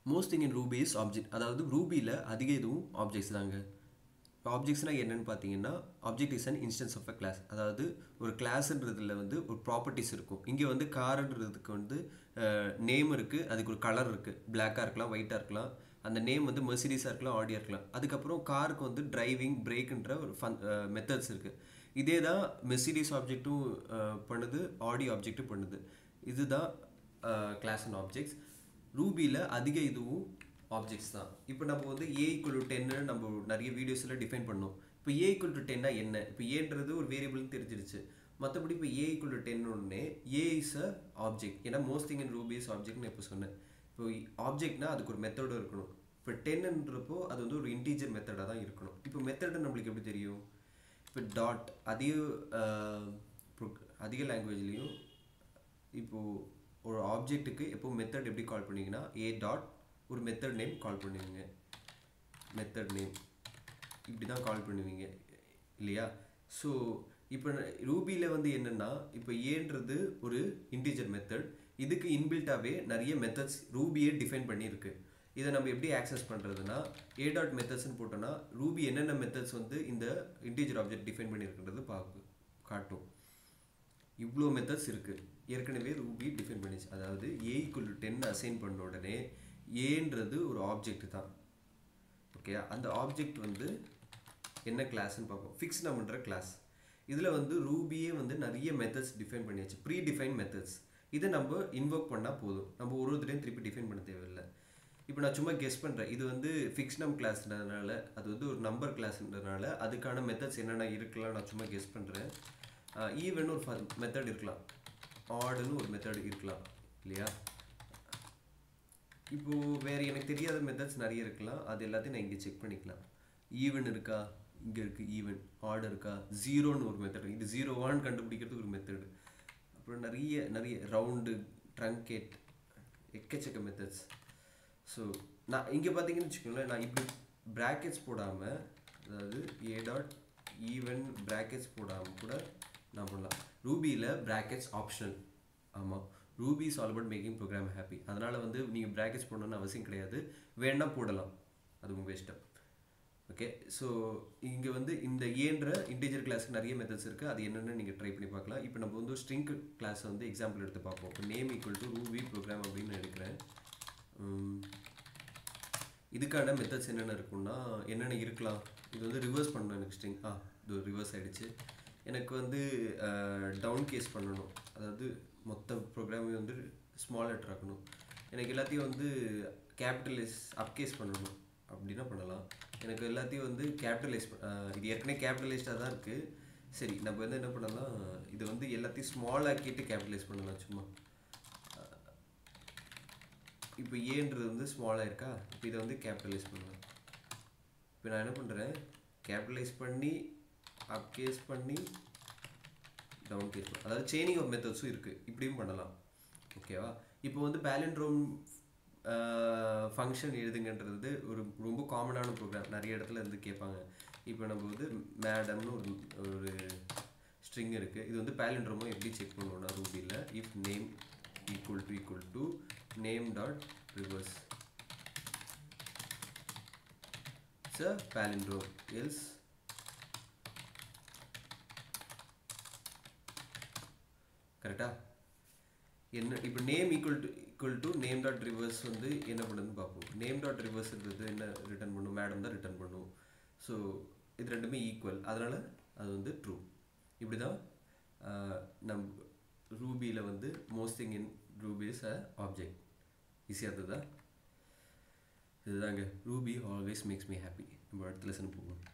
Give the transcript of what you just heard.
Most thing in Ruby is object. அதாவது ரூபியில் அதிக இதுவும் ஆப்ஜெக்ட்ஸ் தாங்க. இப்போ ஆப்ஜெக்ட்ஸ்னால் என்னென்னு பார்த்தீங்கன்னா, object is an instance of a class. அதாவது ஒரு கிளாஸ்ன்றதுல வந்து ஒரு ப்ராப்பர்ட்டிஸ் இருக்கும். இங்கே வந்து காருன்றதுக்கு வந்து நேம் இருக்குது, அதுக்கு ஒரு கலர் இருக்குது, பிளாக்காக இருக்கலாம், ஒயிட்டாக இருக்கலாம். அந்த நேம் வந்து மெர்சிடிஸாக இருக்கலாம், ஆடியாக இருக்கலாம். அதுக்கப்புறம் காருக்கு வந்து டிரைவிங், பிரேக்குன்ற ஒரு மெத்தட்ஸ் இருக்குது. இதே தான் மெர்சிடிஸ் ஆப்ஜெக்ட்டும் பண்ணுது, ஆடி ஆப்ஜெக்ட்டும் பண்ணுது. இதுதான் கிளாஸ் அண்ட் ஆப்ஜெக்ட்ஸ். ரூபியில் அதிக இதுவும் ஆப்ஜெக்ட்ஸ் தான். இப்போ நம்ம வந்து ஏ ஈக்குவல் டு 10 நம்ம நிறைய வீடியோஸில் டிஃபைன் பண்ணோம். இப்போ ஏ ஈக்குவல் டு 10 என்ன, இப்போ ஏன்றது ஒரு வேரியபிள்னு தெரிஞ்சிருச்சு. மற்றபடி இப்போ ஏ ஈக்குவல் டு 10 ஒன்னே ஏ இஸ் அ ஆப்ஜெக்ட். ஏன்னா most thing in Ruby is ஆப்ஜெக்ட்னு எப்போ சொன்னேன். இப்போ ஆப்ஜெக்ட்னா அதுக்கு ஒரு மெத்தடும் இருக்கணும். இப்போ 10ன்றப்போ அது வந்து ஒரு இன்டீஜர் மெத்தடாக தான் இருக்கணும். இப்போ மெத்தடு நம்மளுக்கு எப்படி தெரியும்? இப்போ டாட் அதிக லாங்குவேஜ்லேயும் இப்போது ஒரு ஆப்ஜெக்ட்டுக்கு எப்போ மெத்தட் எப்படி கால் பண்ணுவீங்கன்னா, ஏ டாட் ஒரு மெத்தட் நேம் கால் பண்ணுவீங்க. மெத்தட் நேம் இப்படி தான் கால் பண்ணுவீங்க இல்லையா? ஸோ இப்போ ரூபியில் வந்து என்னென்னா, இப்போ ஏன்றது ஒரு இன்டீஜர் மெத்தட். இதுக்கு இன்பில்ட்டாகவே நிறைய மெத்தட்ஸ் ரூபியே டிஃபைன் பண்ணியிருக்கு. இதை நம்ம எப்படி ஆக்சஸ் பண்ணுறதுனா, ஏ டாட் மெத்தட்ஸ்ன்னு போட்டோன்னா ரூபி என்னென்ன மெத்தட்ஸ் வந்து இந்த இன்டீஜர் ஆப்ஜெக்ட் டிஃபைன் பண்ணியிருக்குன்றது காட்டும். இவ்வளோ மெத்தட்ஸ் இருக்குது, ஏற்கனவே ரூபி டிஃபைன் பண்ணிச்சு. அதாவது ஏ ஈக்குவல் டு 10 அசைன் பண்ண உடனே ஏன்றது ஒரு ஆப்ஜெக்ட் தான். ஓகே, அந்த ஆப்ஜெக்ட் வந்து என்ன கிளாஸ்ன்னு பார்ப்போம். ஃபிக்ஸ் நம்மன்ற கிளாஸ். இதில் வந்து ரூபியே வந்து நிறைய மெத்தட்ஸ் டிஃபைன் பண்ணியாச்சு, ப்ரீ டிஃபைன் மெத்தட்ஸ். இதை நம்ம இன்வோக் பண்ணால் போதும், நம்ம ஒரு ஒருத்தரையும் திருப்பி டிஃபைன் பண்ண தேவையில்லை. இப்போ நான் சும்மா கெஸ் பண்ணுறேன், இது வந்து ஃபிக்ஸ் நம் கிளாஸ்ன்றதுனால, அது வந்து ஒரு நம்பர் கிளாஸ்ன்றதுனால அதுக்கான மெத்தட்ஸ் என்னென்ன இருக்கலாம் நான் சும்மா கெஸ் பண்ணுறேன். ஈவன் ஒரு மெத்தட் இருக்கலாம், ஆடுன்னு ஒரு மெத்தட் இருக்கலாம் இல்லையா? இப்போது வேறு எனக்கு தெரியாத மெத்தட்ஸ் நிறைய இருக்கலாம், அது எல்லாத்தையும் நான் இங்கே செக் பண்ணிக்கலாம். ஈவன் இருக்கா, இங்கே இருக்குது ஈவன். ஆட் இருக்கா, ஜீரோன்னு ஒரு மெத்தட், இது 0-1 கண்டுபிடிக்கிறதுக்கு ஒரு மெத்தடு. அப்புறம் நிறைய ரவுண்டு, ட்ரங்கேட், எக்கச்சக்க மெத்தட்ஸ். ஸோ நான் இங்கே பார்த்தீங்கன்னு வச்சுக்கோங்களேன், நான் இப்படி ப்ராக்கெட்ஸ் போடாமல், அதாவது ஏ டாட் ஈவன் ப்ராக்கெட்ஸ் போடாமல் கூட நான் பண்ணலாம். ரூபியில் ப்ராக்கெட்ஸ் ஆப்ஷனல். ஆமாம், Ruby is all about making program happy. அதனால் வந்து நீங்கள் ப்ராக்கெட்ஸ் போடணும்னு அவசியம் கிடையாது, வேணா போடலாம், அது உங்கள் இஷ்டம். ஓகே, ஸோ இங்கே வந்து இந்த ஏன்ற இன்டீஜர் கிளாஸுக்கு நிறைய மெத்தட்ஸ் இருக்குது, அது என்னென்னு நீங்கள் ட்ரை பண்ணி பார்க்கலாம். இப்போ நம்ம வந்து ஸ்ட்ரிங் கிளாஸ் வந்து எக்ஸாம்பிள் எடுத்து பார்ப்போம். இப்போ name equal to Ruby program அப்படின்னு எடுக்கிறேன். இதுக்கான மெத்தட்ஸ் என்னென்ன இருக்குன்னா, என்னென்ன இருக்கலாம், இது வந்து ரிவர்ஸ் பண்ணணும் எனக்கு ஸ்ட்ரிங். இது ரிவர்ஸ் ஆகிடுச்சு. எனக்கு வந்து டவுன் கேஸ் பண்ணணும், அதாவது மொத்த ப்ரோக்ராமே வந்து ஸ்மால் லெட்டர் ஆக்கணும். எனக்கு எல்லாத்தையும் வந்து கேபிட்டலைஸ் அப்கேஸ் பண்ணணும் அப்படின்னா பண்ணலாம். எனக்கு எல்லாத்தையும் வந்து கேபிட்டலைஸ் இது ஏற்கனவே கேபிட்டலைஸ்டாக தான் இருக்குது. சரி, நம்ம வந்து என்ன பண்ணலாம், இது வந்து எல்லாத்தையும் ஸ்மால் ஆக்கிட்டு கேபிட்டலைஸ் பண்ணலாம் சும்மா. இப்போ ஏன்றது வந்து ஸ்மாலாக இருக்கா, இப்போ இதை வந்து கேபிட்டலைஸ் பண்ணலாம். இப்போ நான் என்ன பண்ணுறேன், கேபிட்டலைஸ் பண்ணி அப்கேஸ் பண்ணி டவுன் கேஸ், அதாவது செயினிங் ஆஃப் மெத்தட்ஸும் இருக்குது, இப்படியும் பண்ணலாம். ஓகேவா? இப்போ வந்து பேலண்ட்ரோம் ஃபங்க்ஷன் எழுதுங்கன்றது ஒரு ரொம்ப காமனான ப்ரோக்ராம், நிறைய இடத்துல இருந்து கேட்பாங்க. இப்போ நம்ம வந்து மேடம்னு ஒரு ஸ்ட்ரிங் இருக்குது, இது வந்து பேலண்ட்ரோமும் எப்படி செக் பண்ணுவோம்னா ரூபியில், if name equal to name dot reverse it's a palindrome, else கரெக்டா? என்ன இப்போ name equal to name dot reverse வந்து என்ன பண்ணுதுன்னு பார்ப்போம். நேம் டாட் ரிவர்ஸ்ன்றது என்ன ரிட்டர்ன் பண்ணும், மேடம் தான் ரிட்டர்ன் பண்ணும். ஸோ இது ரெண்டுமே ஈக்குவல், அதனால் அது வந்து ட்ரூ. இப்படி தான் நம் ரூபியில் வந்து most thing in Ruby is a object. ஈஸியாக இருந்ததா? இதுதாங்க Ruby always makes me happy. நம்ம அடுத்த லெசன் போவோம்.